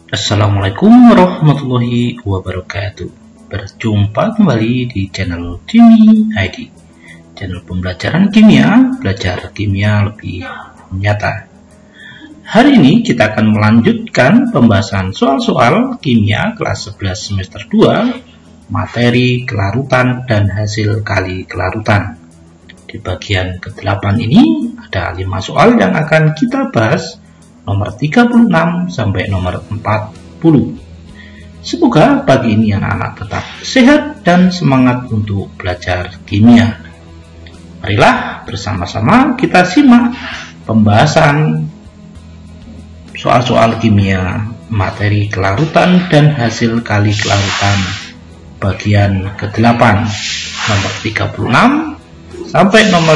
Assalamualaikum warahmatullahi wabarakatuh. Berjumpa kembali di channel Jimmy ID, channel pembelajaran kimia, belajar kimia lebih nyata. Hari ini kita akan melanjutkan pembahasan soal-soal kimia kelas 11 semester 2, materi kelarutan dan hasil kali kelarutan. Di bagian ke-8 ini ada 5 soal yang akan kita bahas, nomor 36 sampai nomor 40. Semoga pagi ini anak-anak tetap sehat dan semangat untuk belajar kimia. Marilah bersama-sama kita simak pembahasan soal-soal kimia, materi kelarutan dan hasil kali kelarutan bagian ke-8, nomor 36 sampai nomor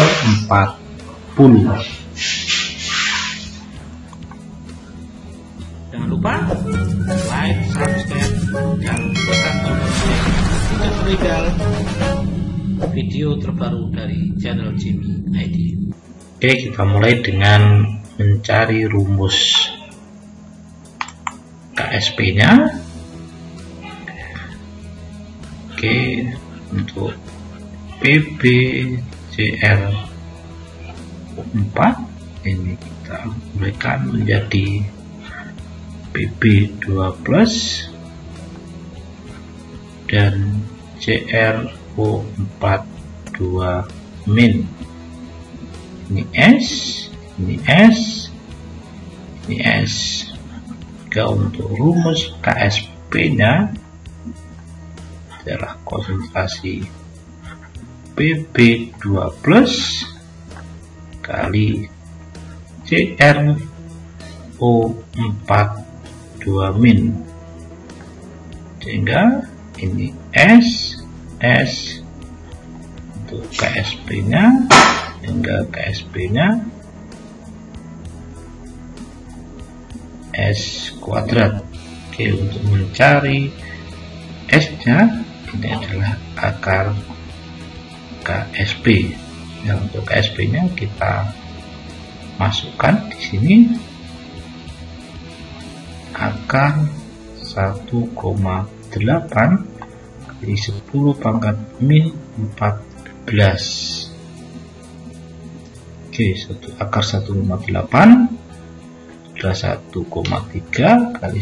40. Jangan lupa like, subscribe, dan tekan tombol untuk berikan video terbaru dari channel Jimmy ID. Oke, kita mulai dengan mencari rumus KSP-nya. Oke, untuk PbCl4 ini kita berikan menjadi Pb2+ dan CrO4 2-. Ini S, ini S, ini S. Jika untuk rumus KSP-nya adalah konsentrasi Pb2+ kali CrO4 2-, sehingga ini S untuk KSP-nya, sehingga KSP-nya S kuadrat. Oke, untuk mencari S-nya ini adalah akar KSP. Nah, untuk KSP-nya kita masukkan di sini akar 1,8 kali 10⁻⁴. Oke, akar 1,8 adalah 1,3 kali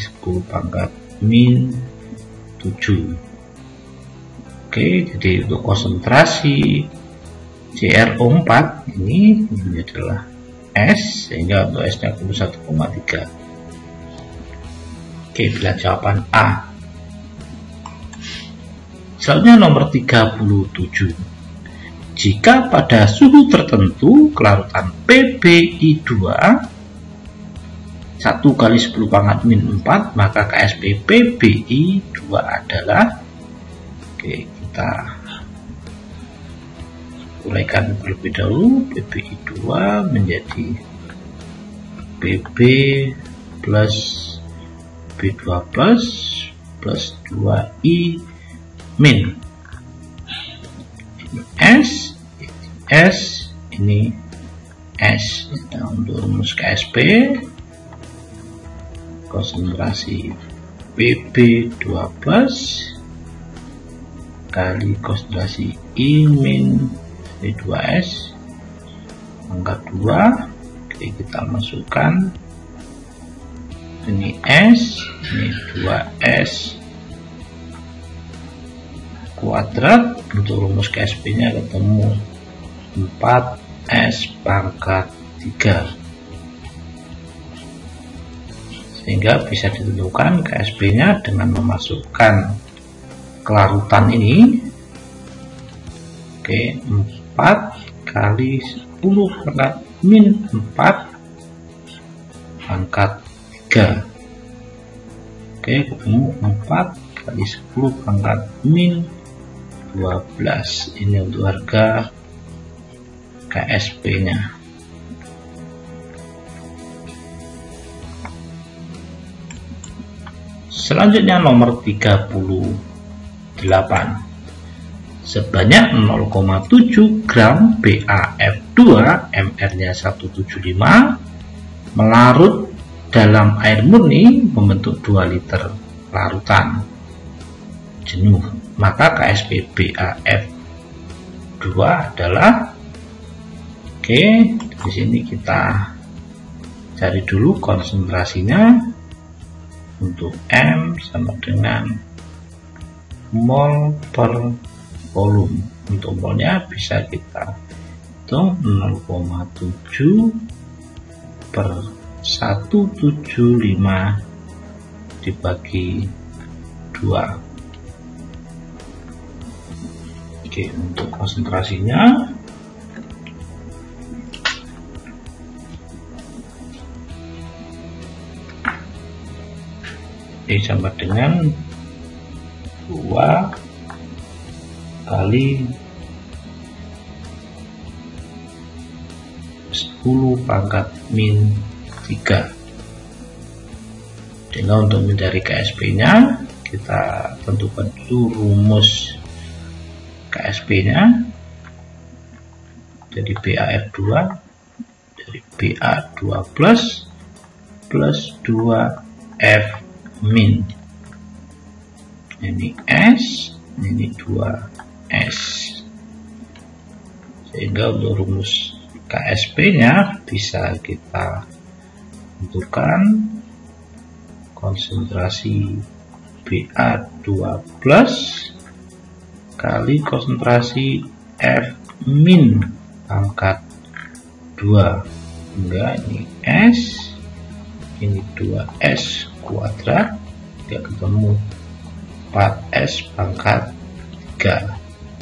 10⁻⁷. Oke, jadi untuk konsentrasi CrO4 ini adalah S, sehingga untuk S-nya 1,3. Oke, bila jawaban A. Selanjutnya nomor 37. Jika pada suhu tertentu kelarutan PbI2 1 kali 10⁻⁴, maka KSP PbI2 adalah, oke, kita uraikan terlebih dahulu. PbI2 menjadi Pb plus B2+ plus 2I min. Ini S, ini S. Nah, untuk rumus KSP, konsentrasi Pb2+ kali konsentrasi I min B2S pangkat 2. Oke, kita masukkan ini S, ini 2S kuadrat. Untuk rumus KSP-nya ketemu 4S pangkat 3, sehingga bisa ditentukan KSP-nya dengan memasukkan kelarutan ini. Oke, 4 kali 10⁻⁴ pangkat 3. Oke, ketemu 4 kali 10⁻⁻12. Ini untuk harga KSP-nya. Selanjutnya nomor 38. Sebanyak 0,7 gram BaF2, MR-nya 175, melarut dalam air murni membentuk 2 liter larutan jenuh, maka KSP BaF2 adalah di sini kita cari dulu konsentrasinya. Untuk M sama dengan mol per volume. Untuk molnya bisa kita hitung 0,7 per 175 dibagi 2. Untuk konsentrasinya sama dengan 2 kali 10 pangkat min 3. Sehingga untuk mencari KSP nya kita tentukan dulu rumus KSP nya. Jadi BaF2 dari Ba2 plus 2F min, ini S, ini 2S, sehingga untuk rumus KSP nya bisa kita tentukan konsentrasi Ba2 plus kali konsentrasi F min pangkat 2, enggak, ini S, ini 2S kuadrat, tidak ketemu 4S pangkat 3.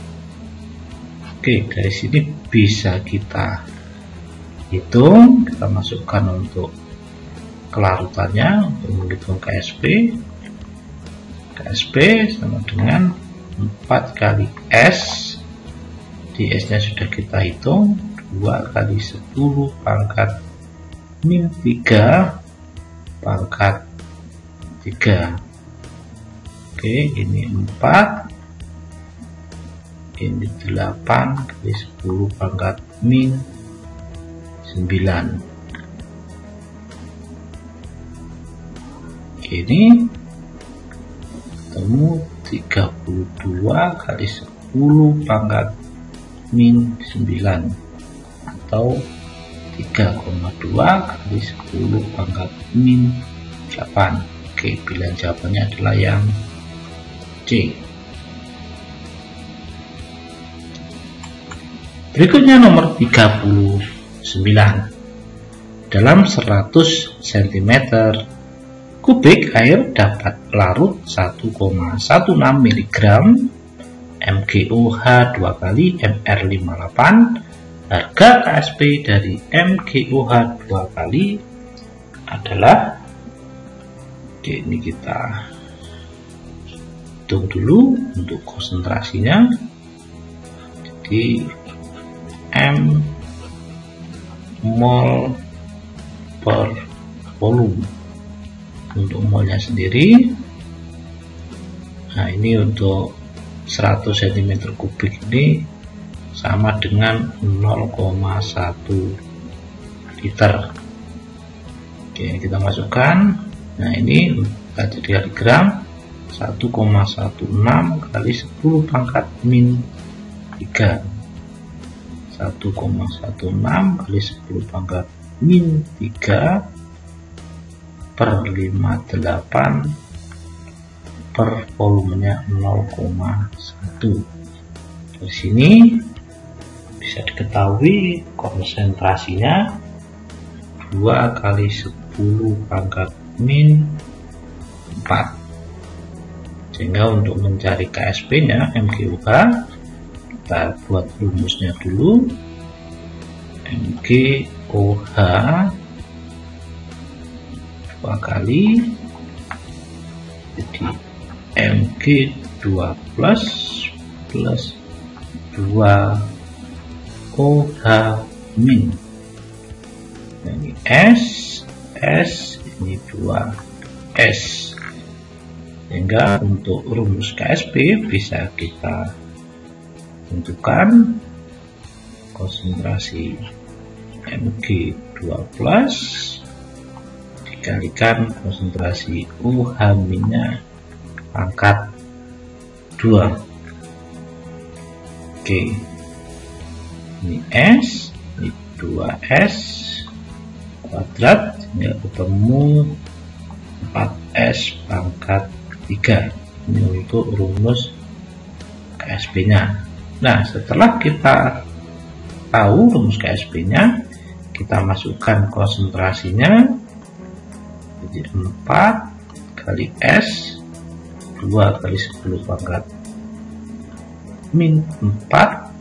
Dari sini bisa kita hitung, kita masukkan untuk kelarutannya untuk menghitung KSP. KSP sama dengan 4 kali S, di S nya sudah kita hitung 2 kali 10 pangkat min 3 pangkat 3. Ini 4, ini 8 kali 10 pangkat min 9. Ini ketemu 32 kali 10 pangkat min 9 atau 3,2 kali 10 pangkat min 8. Pilihan jawabannya adalah yang C. Berikutnya nomor 39. Dalam 100 cm kubik air dapat larut 1,16 mg MgOH 2 kali Mr58. Harga KSP dari MgOH 2 kali adalah, ini kita hitung dulu untuk konsentrasinya. Jadi M mol per volume untuk molnya sendiri. Nah, ini untuk 100 cm kubik ini sama dengan 0,1 liter. Kita masukkan. Nah, ini kita jadi gram 1,16 kali 10 pangkat min 3. 1,16 kali 10 pangkat min 3 per 58 per volumenya 0,1. Dari sini bisa diketahui konsentrasinya 2 kali 10 pangkat min 4. Sehingga untuk mencari KSP nya MgOH, kita buat rumusnya dulu. MgOH 2 kali, jadi Mg2 plus 2 OH min. Ini S, ini 2S. Sehingga untuk rumus KSP bisa kita tentukan konsentrasi Mg2 plus dikalikan konsentrasi UH-nya pangkat 2. Oke, ini S, ini 2S kuadrat, sehingga ketemu 4S pangkat 3. Ini untuk rumus KSP-nya. Nah, setelah kita tahu rumus KSP-nya, kita masukkan konsentrasinya, jadi 4 kali S 2 kali 10 pangkat min 4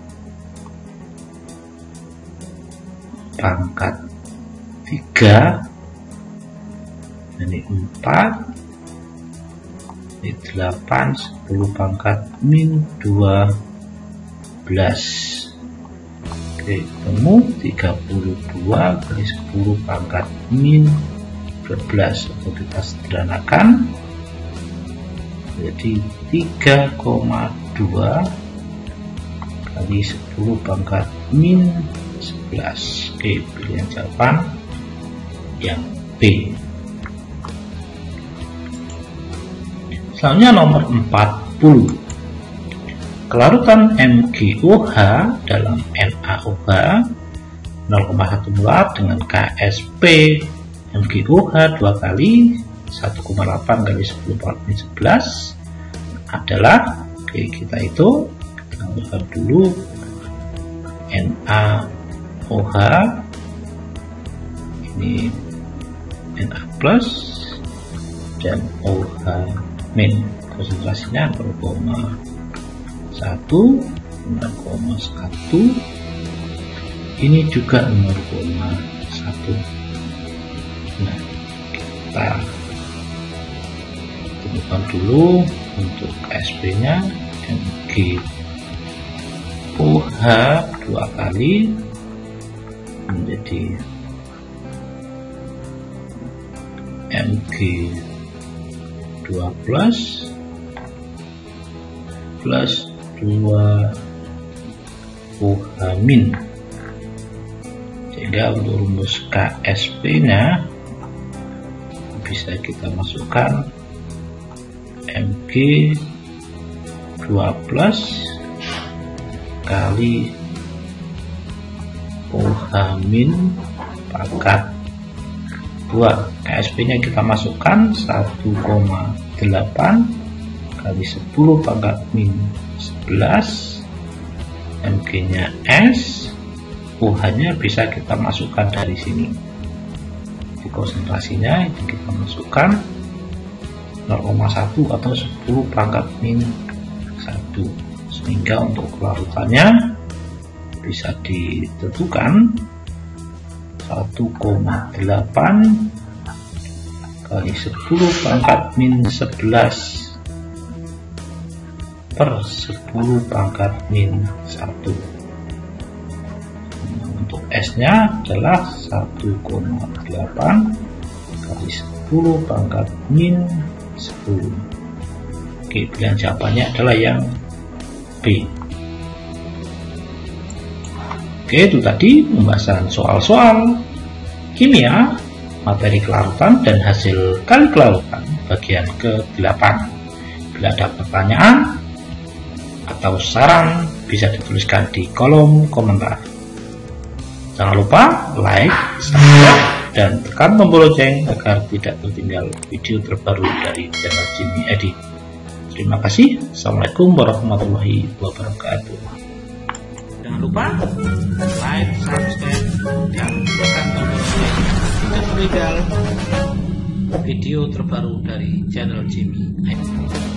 pangkat 3, ini 4, ini 8, 10 pangkat min 12. Oke, ketemu 32 kali 10 pangkat min 12. Untuk kita sederhanakan jadi 3,2 kali 10 pangkat min 11. Oke, pilihan jawaban yang B. Selanjutnya nomor 40. Kelarutan MgOH dalam NaOH 0,1 molar dengan KSP MgOH 2 kali 1,8 kali 10 pangkat min 11 adalah, oke, kita itu kita buat dulu NaOH, ini Na plus dan OH min, konsentrasinya 0,1, ini juga 0,1. Nah, kita temukan dulu untuk KSP nya MgOH 2 kali menjadi Mg2 plus 2 OH min, sehingga untuk rumus KSP nya bisa kita masukkan Mg2 plus kali OH min pangkat 2. KSP nya kita masukkan 1,8 kali 10 pangkat min 11. Mg nya S, OH nya bisa kita masukkan dari sini. Di konsentrasinya itu kita masukkan 0,1 atau 10 pangkat min 1, sehingga untuk kelarutannya bisa ditentukan 1,8 kali 10 pangkat min 11 per 10 pangkat min 1. Untuk S nya adalah 1,8 kali 10 pangkat min 10. Oke, pilihan jawabannya adalah yang B. Oke, itu tadi pembahasan soal-soal kimia, materi kelarutan dan hasil kali kelarutan bagian ke-8. Bila ada pertanyaan atau saran bisa dituliskan di kolom komentar. Jangan lupa like, subscribe, dan tekan tombol lonceng agar tidak tertinggal video terbaru dari channel Jimmy Edit. Terima kasih. Assalamualaikum warahmatullahi wabarakatuh. Jangan lupa like, subscribe, dan tekan tombol lonceng agar tertinggal video terbaru dari channel Jimmy Edit.